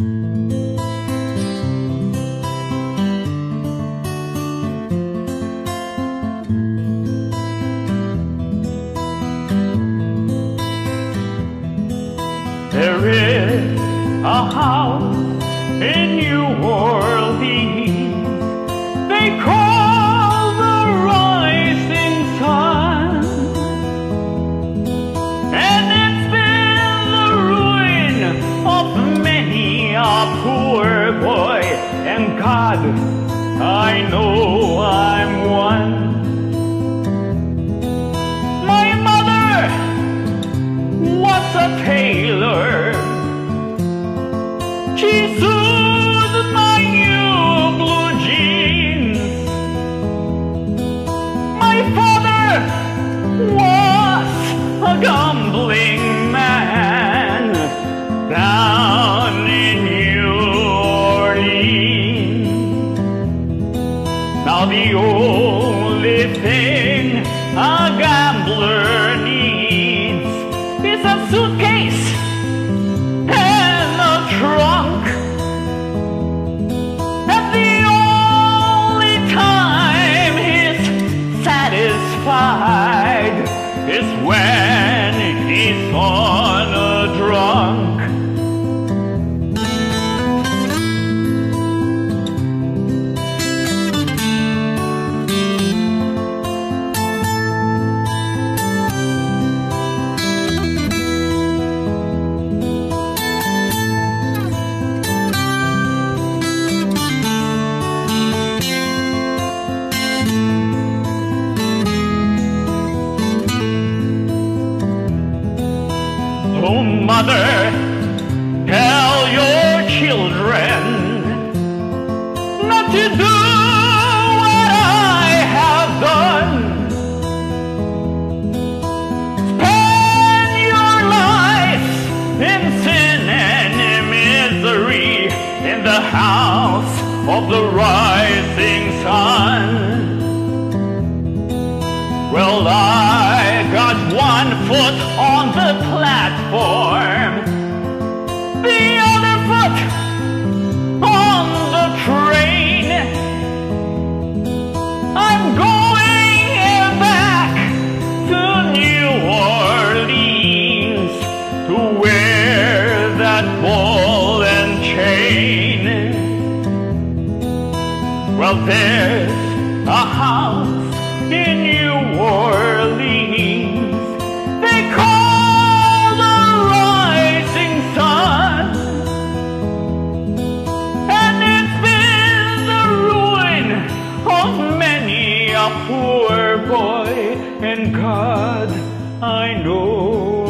There is a house in New Orleans they call the Rising Sun, and it's been the ruin of many a poor boy, and God, I know I'm one. My mother was a tailor. She sewed my new blue jeans. My father was a gambling man down in New Orleans. Now the only thing a gambler needs is a suitcase and a trunk. And the only time he's satisfied is when he's on a drunk. Oh, mother, tell your children not to do what I have done. Spend your lives in sin and misery in the house of the rising sun. Well, I got one foot on the platform, the other foot on the train. I'm going back to New Orleans to wear that ball and chain. Well, there's a house in New Orleans they call the Rising Sun, and it's been the ruin of many a poor boy, and God, I know